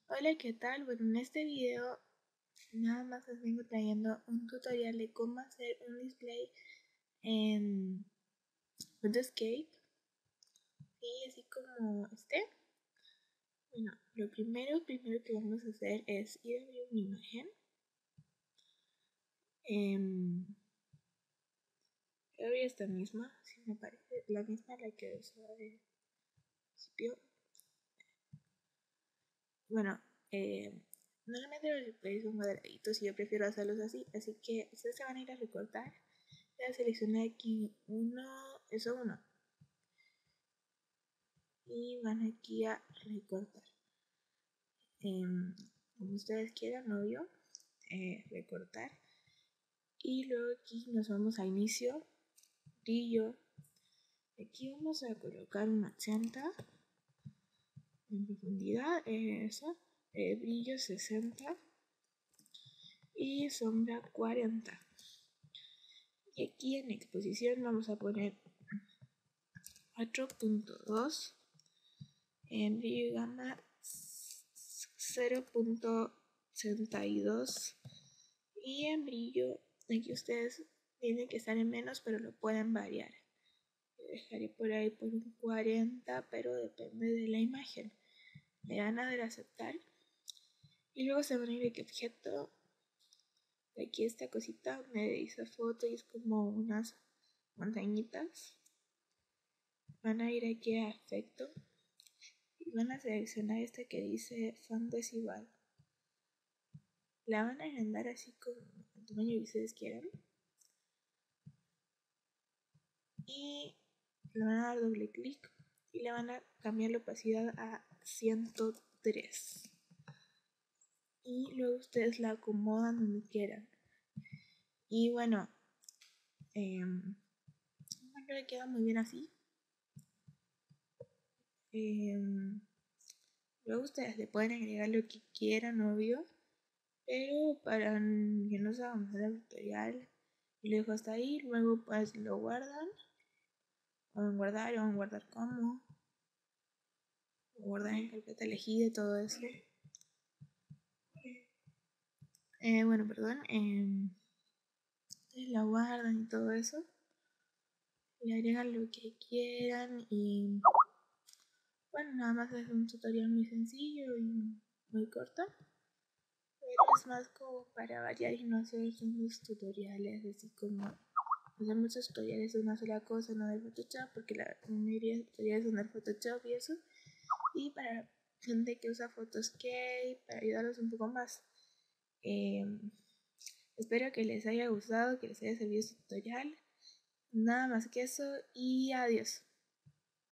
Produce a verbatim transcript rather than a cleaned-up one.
Hola, ¿qué tal? Bueno, en este video nada más les vengo trayendo un tutorial de cómo hacer un display en Photoscape y así como este. Bueno, lo primero, primero que vamos a hacer es ir a abrir una imagen. Eh, voy a abrir esta misma, si me parece la misma la que usaba al principio. Bueno, eh, normalmente los displays son cuadraditos y yo prefiero hacerlos así, así que ustedes se van a ir a recortar. Voy a seleccionar aquí uno, eso uno, y van aquí a recortar. Eh, como ustedes quieran, obvio, eh, recortar. Y luego aquí nos vamos a inicio, brillo. Aquí vamos a colocar una ochenta en profundidad, eso, eh, brillo sesenta y sombra cuarenta. Y aquí en exposición vamos a poner cuatro punto dos, en brillo y gama cero punto sesenta y dos y en brillo aquí ustedes tienen que estar en menos, pero lo pueden variar. Yo dejaré por ahí por un cuarenta, pero depende de la imagen. Le van a dar a aceptar y luego se van a ir aquí objeto, aquí esta cosita donde dice foto y es como unas montañitas. Van a ir aquí a efecto y van a seleccionar esta que dice font desigual. La van a agrandar así con el tamaño que ustedes quieran y le van a dar doble clic y le van a cambiar la opacidad a ciento tres y luego ustedes la acomodan donde quieran. Y bueno, eh, no le queda muy bien así. Eh, luego ustedes le pueden agregar lo que quieran, obvio, pero para que no se vamos a hacer el tutorial y lo dejo hasta ahí. Luego pues lo guardan, o en guardar, o en guardar como, o guardar en carpeta elegida y todo eso. Eh, bueno, perdón, eh, la guardan y todo eso. Le agregan lo que quieran y bueno, nada más es un tutorial muy sencillo y muy corto. Pero es más como para variar y no hacer unos tutoriales así como hacer muchos tutoriales de una sola cosa, no de Photoshop, porque la mayoría de tutoriales son de Photoshop y eso. Y para gente que usa Photoscape, para ayudarlos un poco más. Eh, espero que les haya gustado, que les haya servido este tutorial. Nada más que eso y adiós.